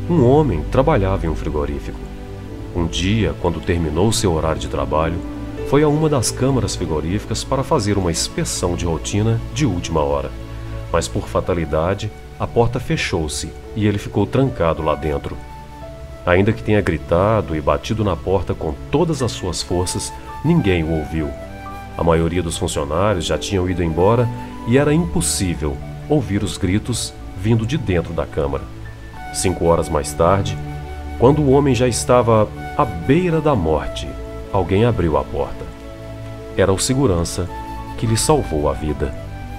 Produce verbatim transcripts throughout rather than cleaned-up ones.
Um homem trabalhava em um frigorífico. Um dia, quando terminou seu horário de trabalho, foi a uma das câmaras frigoríficas para fazer uma inspeção de rotina de última hora. Mas por fatalidade, a porta fechou-se e ele ficou trancado lá dentro. Ainda que tenha gritado e batido na porta com todas as suas forças, ninguém o ouviu. A maioria dos funcionários já tinham ido embora e era impossível ouvir os gritos vindo de dentro da câmara. Cinco horas mais tarde, quando o homem já estava à beira da morte, alguém abriu a porta. Era o segurança que lhe salvou a vida.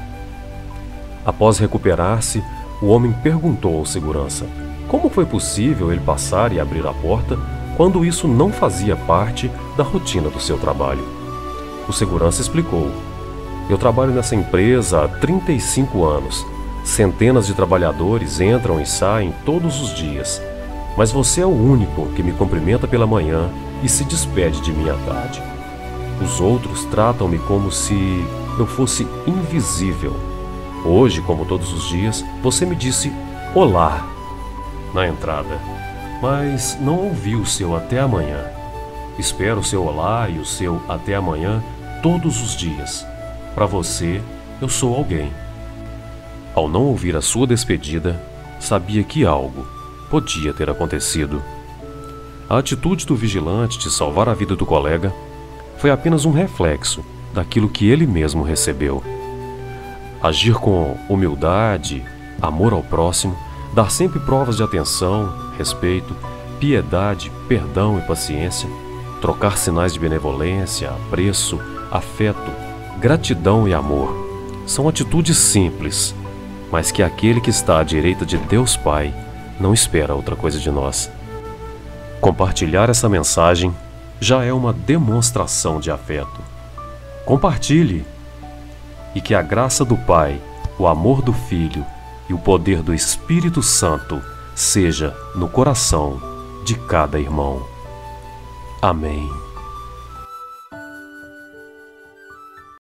Após recuperar-se, o homem perguntou ao segurança como foi possível ele passar e abrir a porta quando isso não fazia parte da rotina do seu trabalho. O segurança explicou: eu trabalho nessa empresa há trinta e cinco anos. Centenas de trabalhadores entram e saem todos os dias, mas você é o único que me cumprimenta pela manhã e se despede de mim à tarde. Os outros tratam-me como se eu fosse invisível. Hoje, como todos os dias, você me disse olá na entrada, mas não ouvi o seu até amanhã. Espero o seu olá e o seu até amanhã todos os dias. Para você, eu sou alguém. Ao não ouvir a sua despedida, sabia que algo podia ter acontecido. A atitude do vigilante de salvar a vida do colega foi apenas um reflexo daquilo que ele mesmo recebeu. Agir com humildade, amor ao próximo, dar sempre provas de atenção, respeito, piedade, perdão e paciência, trocar sinais de benevolência, apreço, afeto, gratidão e amor. São atitudes simples, mas que aquele que está à direita de Deus Pai não espera outra coisa de nós. Compartilhar essa mensagem já é uma demonstração de afeto. Compartilhe, e que a graça do Pai, o amor do Filho e o poder do Espírito Santo seja no coração de cada irmão. Amém.